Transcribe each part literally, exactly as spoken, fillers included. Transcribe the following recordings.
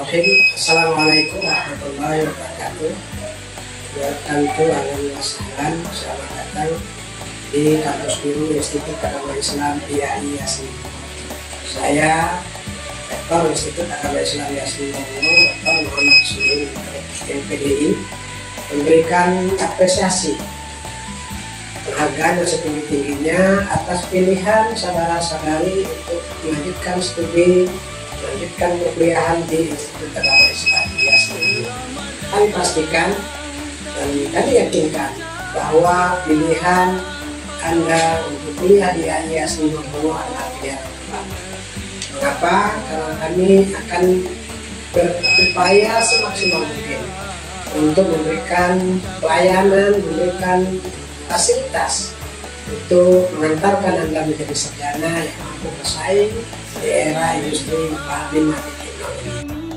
Bismillahirrahmanirrahim. Assalamualaikum warahmatullahi wabarakatuh. Welcome to Ahlan wa Sahlan. Selamat datang di kampus biru Institut Agama Islam I A I Yasni. Saya Rektor Institut Agama Islam Yasni Bungo, Doktor Muhammad Sulaiman M P D I, memberikan apresiasi penghargaan yang setinggi-tingginya atas pilihan saudara-saudari untuk melanjutkan studi, melanjutkan perkuliahan di Institut Agama Islam Yasni. Kami pastikan dan kami yakinkan bahwa pilihan Anda untuk kuliah di I A I Yasni Bungo adalah pilihan yang tepat. Mengapa? Karena kami akan berupaya semaksimal mungkin untuk memberikan pelayanan, memberikan fasilitas untuk mengantarkan Anda menjadi sarjana yang mampu bersaing di era industri empat titik lima titik nol ini.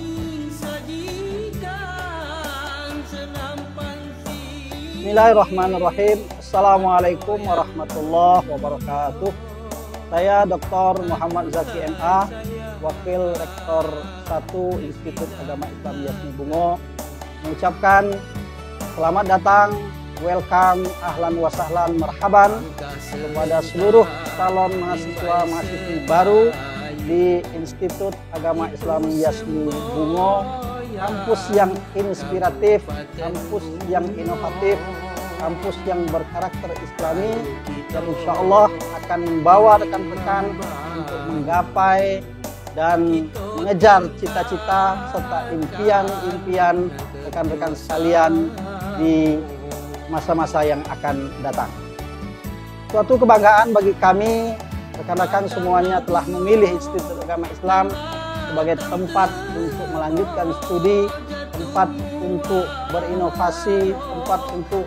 Bismillahirrahmanirrahim. Assalamualaikum warahmatullahi wabarakatuh. Saya Doktor Muhammad Zaki M A, Wakil Rektor satu Institut Agama Islam Yasni Bungo, mengucapkan selamat datang, welcome, ahlan wa sahlan, marhaban kepada seluruh calon mahasiswa-mahasiswi baru di Institut Agama Islam Yasni Bungo, kampus yang inspiratif, kampus yang inovatif, kampus yang berkarakter Islami, dan insya Allah akan membawa rekan-rekan untuk menggapai dan mengejar cita-cita serta impian-impian rekan-rekan sekalian di masa-masa yang akan datang. Suatu kebanggaan bagi kami, rekan-rekan semuanya telah memilih Institut Agama Islam sebagai tempat untuk melanjutkan studi, tempat untuk berinovasi, tempat untuk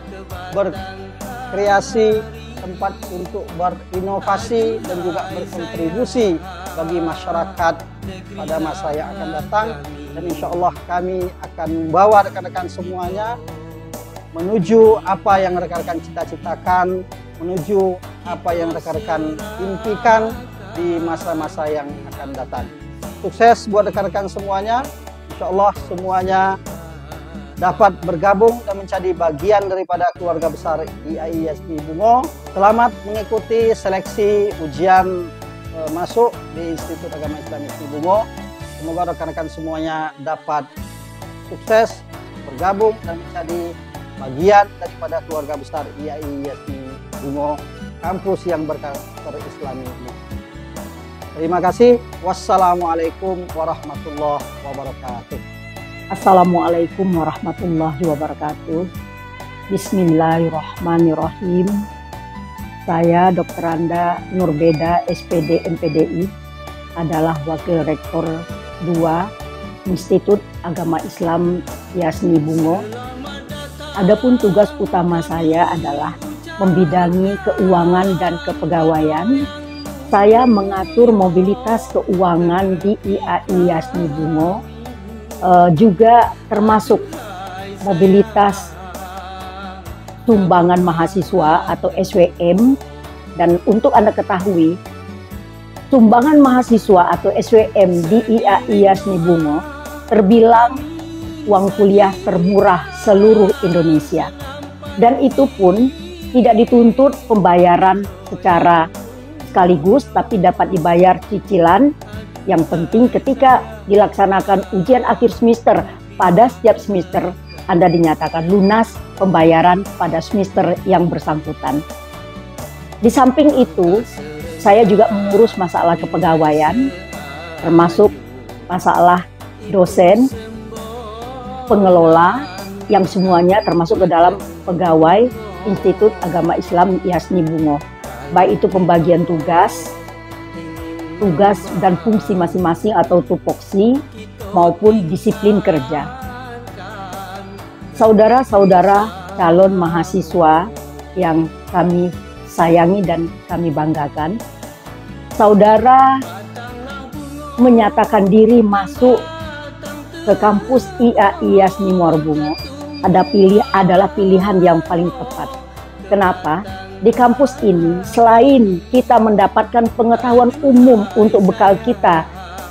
berkreasi, tempat untuk berinovasi dan juga berkontribusi bagi masyarakat pada masa yang akan datang. Dan insya Allah kami akan membawa rekan-rekan semuanya menuju apa yang rekan-rekan cita-citakan, menuju apa yang rekan-rekan impikan di masa-masa yang akan datang. Sukses buat rekan-rekan semuanya. Insya Allah semuanya dapat bergabung dan menjadi bagian daripada keluarga besar I A I Yasni Bungo. Selamat mengikuti seleksi ujian e, masuk di Institut Agama Islam Yasni Bungo. Semoga rekan-rekan semuanya dapat sukses bergabung dan menjadi bagian daripada keluarga besar I A I Yasni Bungo, kampus yang berkarakter Islami ini. Terima kasih. Wassalamualaikum warahmatullahi wabarakatuh. Assalamualaikum warahmatullahi wabarakatuh. Bismillahirrahmanirrahim. Saya Doktor Anda Nurbeda S P D M P D I, adalah Wakil Rektor dua Institut Agama Islam Yasni Bungo. Adapun tugas utama saya adalah membidangi keuangan dan kepegawaian. Saya mengatur mobilitas keuangan di I A I Yasni Bungo, e, juga termasuk mobilitas sumbangan mahasiswa atau S W M. Dan untuk Anda ketahui, sumbangan mahasiswa atau S W M di I A I Yasni Bungo terbilang uang kuliah termurah seluruh Indonesia, dan itu pun tidak dituntut pembayaran secara sekaligus, tapi dapat dibayar cicilan. Yang penting ketika dilaksanakan ujian akhir semester, pada setiap semester Anda dinyatakan lunas pembayaran pada semester yang bersangkutan. Di samping itu, saya juga mengurus masalah kepegawaian, termasuk masalah dosen, pengelola, yang semuanya termasuk ke dalam pegawai Institut Agama Islam Yasni Bungo. Baik itu pembagian tugas, tugas dan fungsi masing-masing atau tupoksi, maupun disiplin kerja. Saudara-saudara calon mahasiswa yang kami sayangi dan kami banggakan, saudara menyatakan diri masuk ke kampus I A I Yasni Bungo ada pilih adalah pilihan yang paling tepat. Kenapa? Di kampus ini selain kita mendapatkan pengetahuan umum untuk bekal kita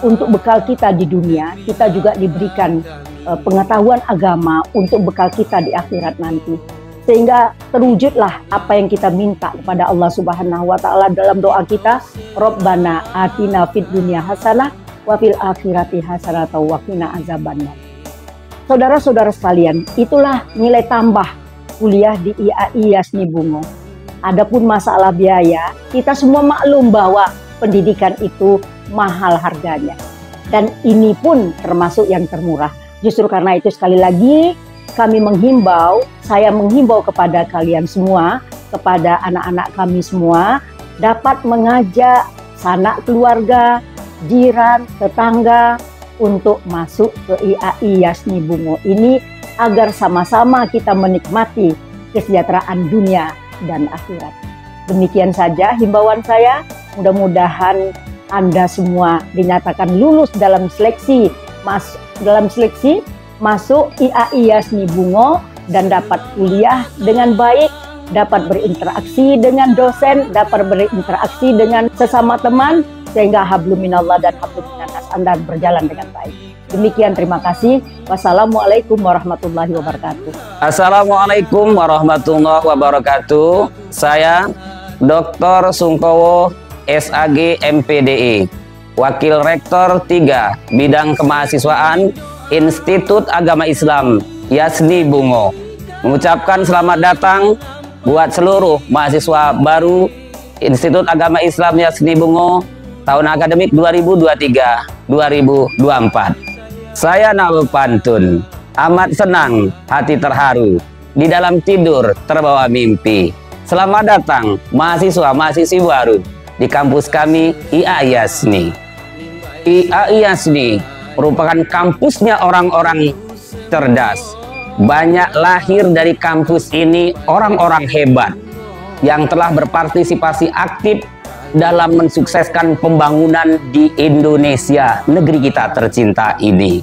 untuk bekal kita di dunia, kita juga diberikan uh, pengetahuan agama untuk bekal kita di akhirat nanti. Sehingga terwujudlah apa yang kita minta kepada Allah Subhanahu wa taala dalam doa kita, Rabbana atina fid dunya hasanah wa fil akhirati hasanah wa qina azabannar. Saudara-saudara sekalian, itulah nilai tambah kuliah di I A I Yasni Bungo. Adapun masalah biaya, kita semua maklum bahwa pendidikan itu mahal harganya. Dan ini pun termasuk yang termurah. Justru karena itu sekali lagi kami menghimbau, saya menghimbau kepada kalian semua, kepada anak-anak kami semua, dapat mengajak sanak keluarga, jiran, tetangga untuk masuk ke I A I Yasni Bungo ini agar sama-sama kita menikmati kesejahteraan dunia dan akhirat. Demikian saja himbauan saya, mudah-mudahan Anda semua dinyatakan lulus dalam seleksi, mas, dalam seleksi masuk I A I Yasni Bungo dan dapat kuliah dengan baik, dapat berinteraksi dengan dosen, dapat berinteraksi dengan sesama teman, sehingga hablum minallah dan hablum minannas Anda berjalan dengan baik. Demikian, terima kasih. Wassalamualaikum warahmatullahi wabarakatuh. Assalamualaikum warahmatullahi wabarakatuh. Saya Doktor Sungkowo S A G M P D I, Wakil Rektor tiga Bidang Kemahasiswaan Institut Agama Islam Yasni Bungo, mengucapkan selamat datang buat seluruh mahasiswa baru Institut Agama Islam Yasni Bungo tahun akademik dua ribu dua puluh tiga dua ribu dua puluh empat. Saya Nabil Pantun, amat senang hati terharu, di dalam tidur terbawa mimpi. Selamat datang mahasiswa-mahasiswi baru di kampus kami I A I Yasni. I A I Yasni merupakan kampusnya orang-orang cerdas. Banyak lahir dari kampus ini orang-orang hebat yang telah berpartisipasi aktif dalam mensukseskan pembangunan di Indonesia, negeri kita tercinta ini.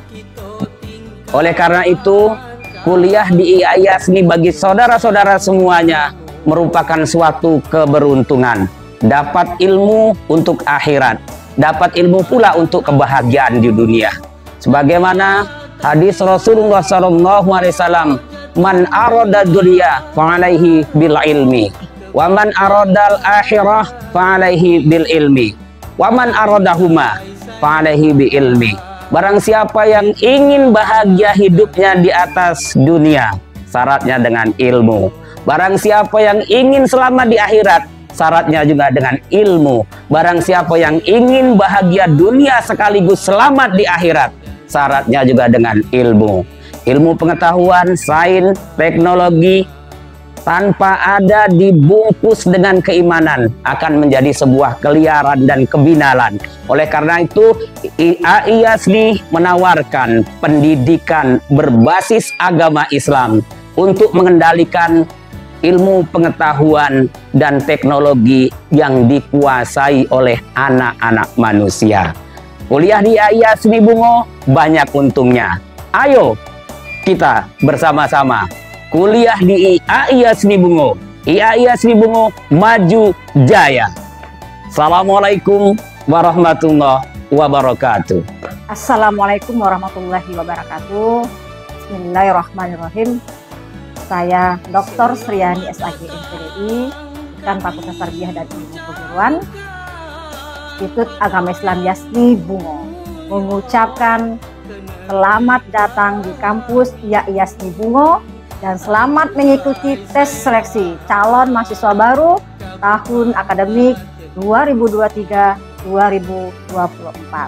Oleh karena itu, kuliah di I A I Yasni bagi saudara-saudara semuanya merupakan suatu keberuntungan. Dapat ilmu untuk akhirat, dapat ilmu pula untuk kebahagiaan di dunia. Sebagaimana hadis Rasulullah Shallallahu Alaihi Wasallam, man aroda dunia fa'alaihi bil ilmi, wa man arodal akhirah fa'alaihi bil ilmi, wa man arodahuma fa'alaihi bil ilmi. Barang siapa yang ingin bahagia hidupnya di atas dunia, syaratnya dengan ilmu. Barang siapa yang ingin selamat di akhirat, syaratnya juga dengan ilmu. Barang siapa yang ingin bahagia dunia sekaligus selamat di akhirat, syaratnya juga dengan ilmu. Ilmu pengetahuan, sains, teknologi, tanpa ada dibungkus dengan keimanan, akan menjadi sebuah keliaran dan kebinalan. Oleh karena itu, I A I Yasni menawarkan pendidikan berbasis agama Islam untuk mengendalikan ilmu pengetahuan dan teknologi yang dikuasai oleh anak-anak manusia. Kuliah di I A I Yasni Bungo banyak untungnya. Ayo kita bersama-sama kuliah di I A I Yasni Bungo. I A I Yasni Bungo maju jaya. Assalamualaikum warahmatullahi wabarakatuh. Assalamualaikum warahmatullahi wabarakatuh. Bismillahirrahmanirrahim. Saya Doktor Sriani S A G M P D I, Dekan Fakultas Tarbiyah dan Ilmu Keguruan, Institut Agama Islam Yasni Bungo, mengucapkan selamat datang di kampus I A I Yasni Bungo dan selamat mengikuti tes seleksi calon mahasiswa baru tahun akademik dua ribu dua puluh tiga dua ribu dua puluh empat.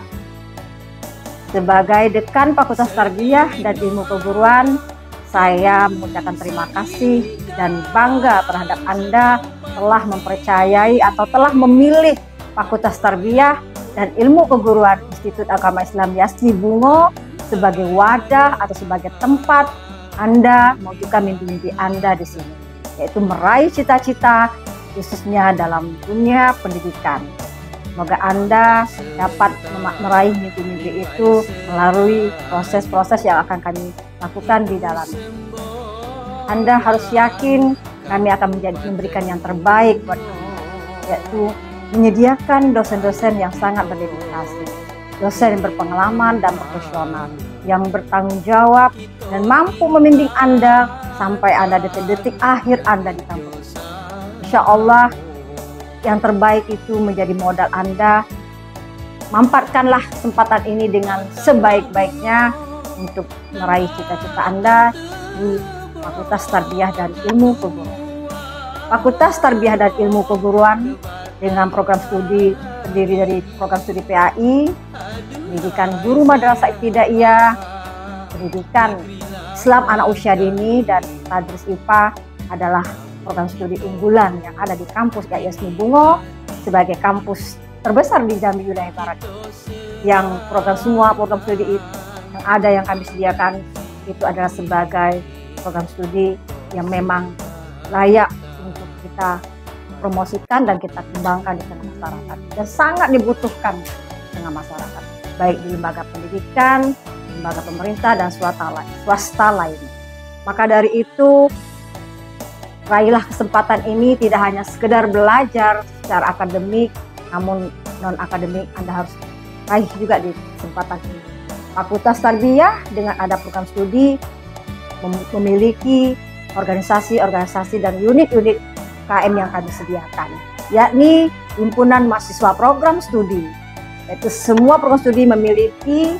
Sebagai Dekan Fakultas Tarbiyah dan Ilmu Keguruan, saya mengucapkan terima kasih dan bangga terhadap Anda telah mempercayai atau telah memilih Fakultas Tarbiyah dan Ilmu Keguruan Institut Agama Islam Yasni Bungo sebagai wadah atau sebagai tempat Anda mewujudkan mimpi-mimpi Anda di sini, yaitu meraih cita-cita khususnya dalam dunia pendidikan. Semoga Anda dapat meraih mimpi-mimpi itu melalui proses-proses yang akan kami lakukan di dalam. Anda harus yakin kami akan menjadi, memberikan yang terbaik buat Anda, yaitu menyediakan dosen-dosen yang sangat berdedikasi, dosen yang berpengalaman dan profesional, yang bertanggung jawab dan mampu membimbing Anda sampai Anda detik-detik akhir Anda di kampus. Insya Allah yang terbaik itu menjadi modal Anda. Manfaatkanlah kesempatan ini dengan sebaik-baiknya untuk meraih cita-cita Anda di Fakultas Tarbiyah dan Ilmu Keguruan. Fakultas Tarbiyah dan Ilmu Keguruan dengan program studi terdiri dari program studi P A I, pendidikan guru madrasah ibtidaiyah, pendidikan Islam anak usia dini, dan tadris I P A adalah program studi unggulan yang ada di kampus I A I S Nibungo sebagai kampus terbesar di Jambi wilayah Barat. Yang program semua program studi yang ada yang kami sediakan itu adalah sebagai program studi yang memang layak untuk kita promosikan dan kita kembangkan di tengah masyarakat dan sangat dibutuhkan di tengah masyarakat, baik di lembaga pendidikan, lembaga pemerintah, dan swasta lain, swasta lainnya. Maka dari itu, raihlah kesempatan ini tidak hanya sekedar belajar secara akademik, namun non akademik Anda harus raih juga di kesempatan ini. Fakultas Tarbiyah dengan ada program studi memiliki organisasi-organisasi dan unit-unit K M yang kami sediakan, yakni Himpunan Mahasiswa Program Studi. Yaitu semua program studi memiliki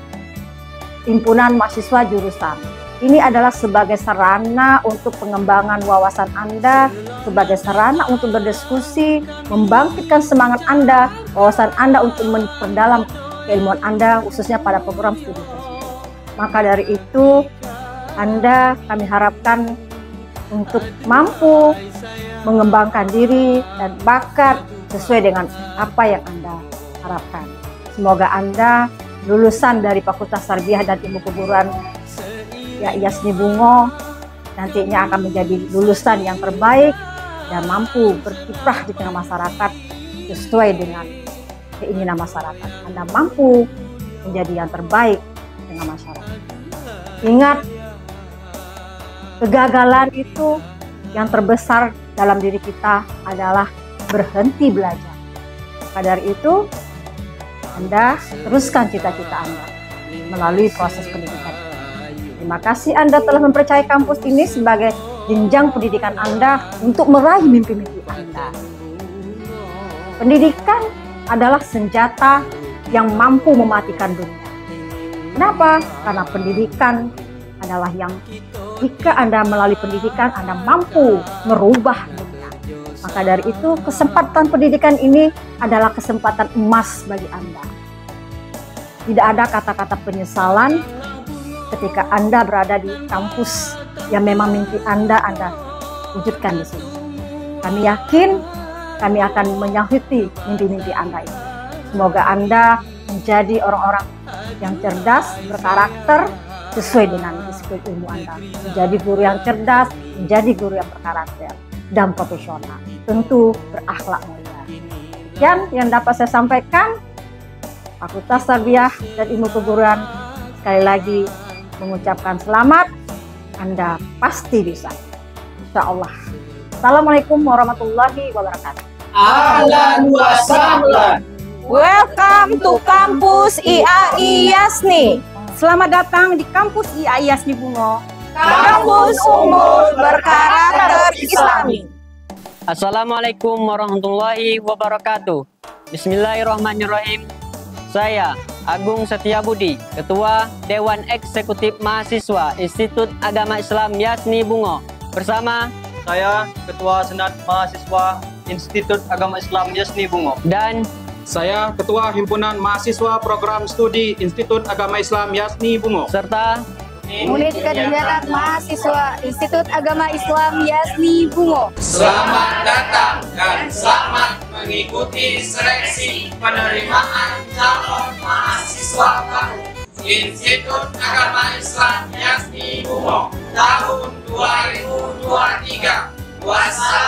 himpunan mahasiswa jurusan. Ini adalah sebagai sarana untuk pengembangan wawasan Anda, sebagai sarana untuk berdiskusi, membangkitkan semangat Anda, wawasan Anda untuk memperdalam keilmuan Anda, khususnya pada program studi tersebut. Maka dari itu, Anda kami harapkan untuk mampu mengembangkan diri dan bakat sesuai dengan apa yang Anda harapkan. Semoga Anda lulusan dari Fakultas Tarbiyah dan Ilmu Keguruan I A I S Nibungo nantinya akan menjadi lulusan yang terbaik dan mampu berkiprah di tengah masyarakat sesuai dengan keinginan masyarakat. Anda mampu menjadi yang terbaik di tengah masyarakat. Ingat, kegagalan itu yang terbesar dalam diri kita adalah berhenti belajar. Maka dari itu, Anda teruskan cita-cita Anda melalui proses pendidikan. Terima kasih Anda telah mempercayai kampus ini sebagai jenjang pendidikan Anda untuk meraih mimpi-mimpi Anda. Pendidikan adalah senjata yang mampu mematikan dunia. Kenapa? Karena pendidikan adalah yang jika Anda melalui pendidikan, Anda mampu merubah dunia. Maka dari itu, kesempatan pendidikan ini adalah kesempatan emas bagi Anda. Tidak ada kata-kata penyesalan ketika Anda berada di kampus yang memang mimpi Anda, Anda wujudkan di sini. Kami yakin kami akan menyahiti mimpi-mimpi Anda ini. Semoga Anda menjadi orang-orang yang cerdas, berkarakter, sesuai dengan skill ilmu Anda. Menjadi guru yang cerdas, menjadi guru yang berkarakter dan profesional. Tentu berakhlak mulia. Sekian yang dapat saya sampaikan. Fakultas Tarbiyah dan Ilmu Keguruan sekali lagi mengucapkan selamat. Anda pasti bisa. Insya Allah. Assalamualaikum warahmatullahi wabarakatuh. Ahlan wa sahlan. Welcome to kampus I A I Yasni. Selamat datang di kampus I A I Yasni Bungo. Kampus unggul berkarakter Islami. Assalamualaikum warahmatullahi wabarakatuh. Bismillahirrahmanirrahim. Saya Agung Setiabudi, Ketua Dewan Eksekutif Mahasiswa Institut Agama Islam Yasni Bungo. Bersama saya Ketua Senat Mahasiswa Institut Agama Islam Yasni Bungo. Dan saya Ketua Himpunan Mahasiswa Program Studi Institut Agama Islam Yasni Bungo. Serta Unit Kegiatan Mahasiswa Institut Agama Islam Yasni Bungo. Selamat datang dan selamat mengikuti seleksi penerimaan calon mahasiswa baru Institut Agama Islam Yasni Bungo tahun dua ribu dua puluh tiga. Wassalamualaikum